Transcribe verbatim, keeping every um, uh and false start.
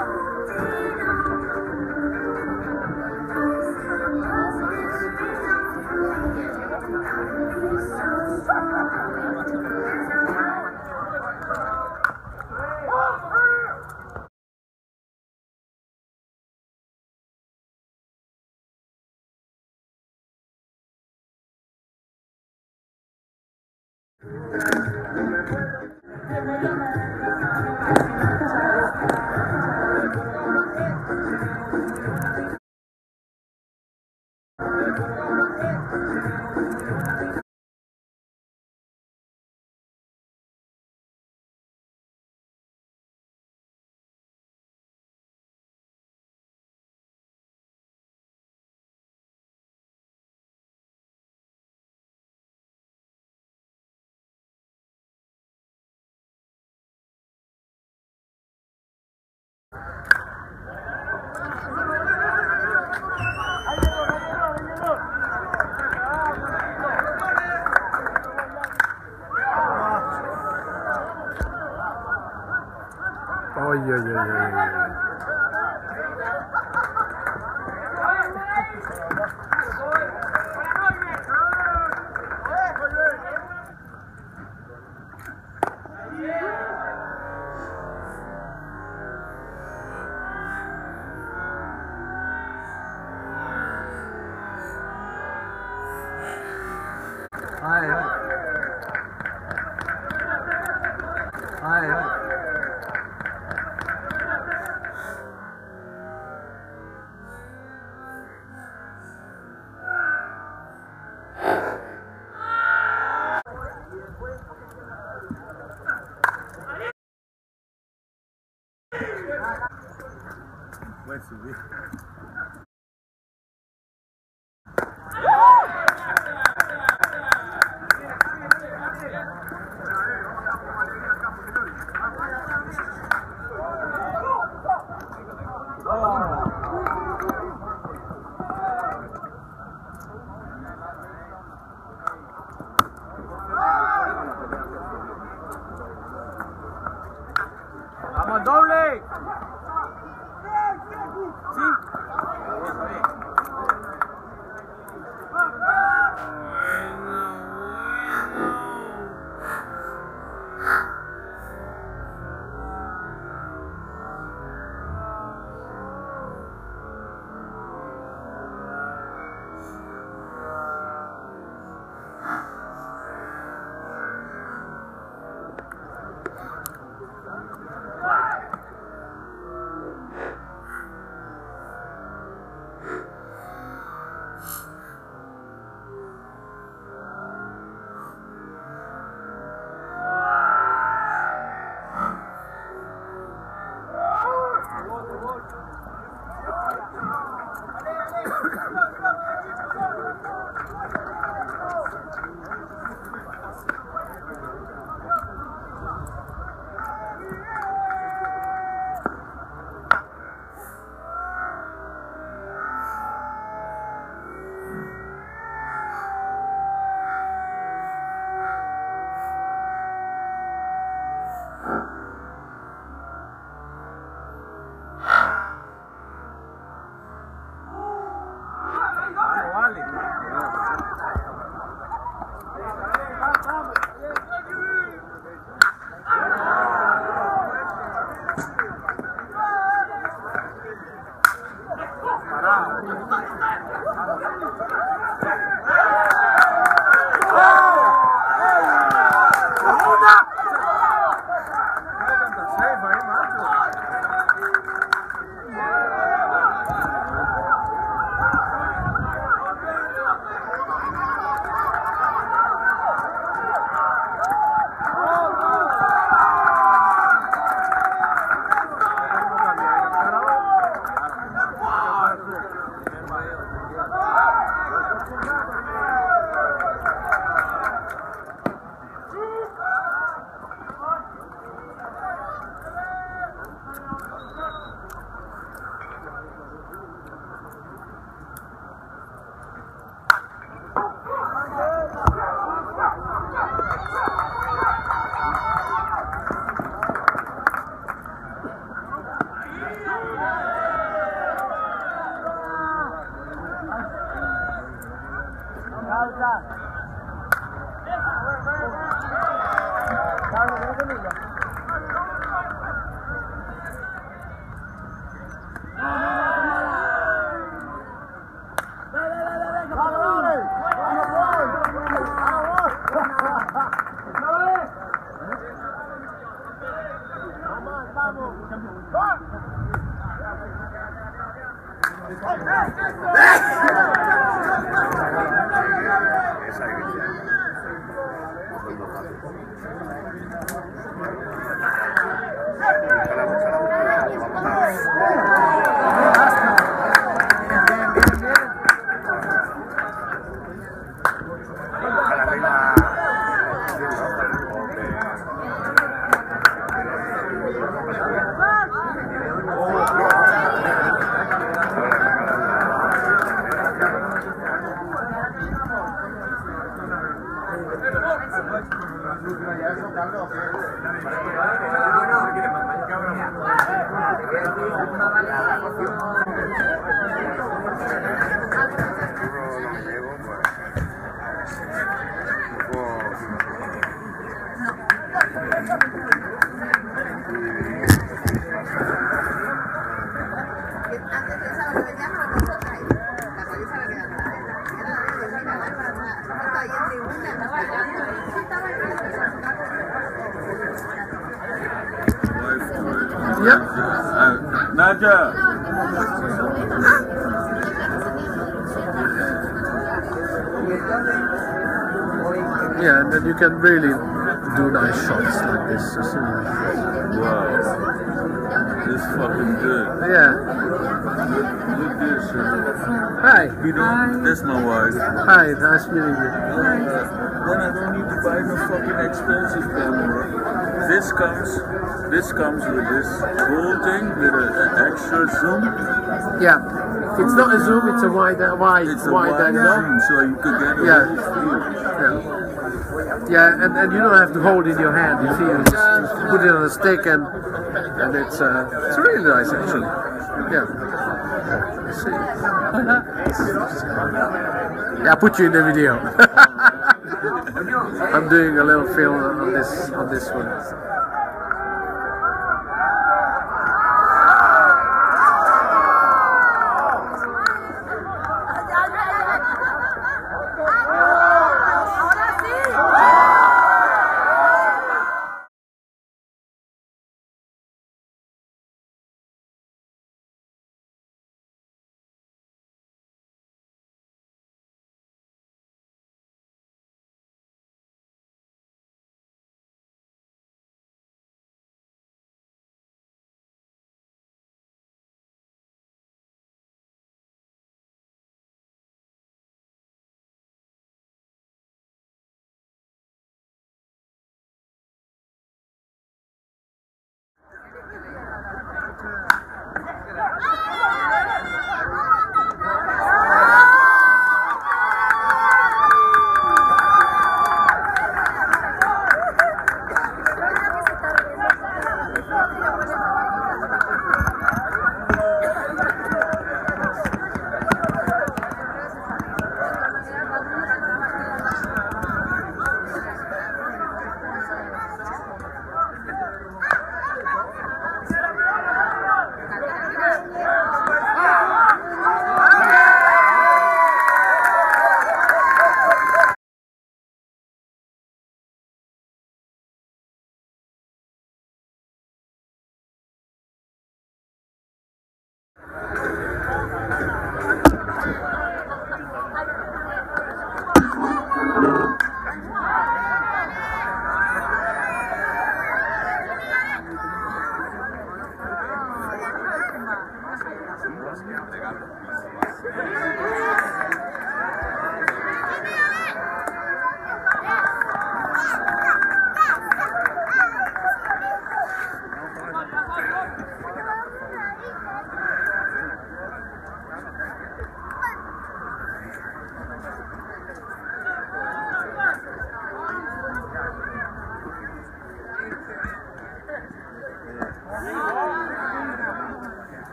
Ôi giời giời giời giời. Hai hai. Hai hai. Vai subir. Vamos, doble. Sí. Yep. Uh, Nadia. Yeah, and then you can really do nice shots like this. Wow. This is fucking good. Yeah. Look this. Hi. You know, that's my wife. Hi, nice meeting you. Then I don't need to buy no fucking expensive camera. This comes, this comes with this whole thing with an extra zoom. Yeah, it's not a zoom; it's a wide, uh, wide, It's a wide wide angle. zoom, so you could get a Yeah. whole view. Yeah, yeah, and, and you don't have to hold it in your hand. You see, you just, just put it on a stick, and and it's uh, it's really nice actually. Yeah. Let's see. Yeah, I put you in the video. I'm doing a little film on this on this one.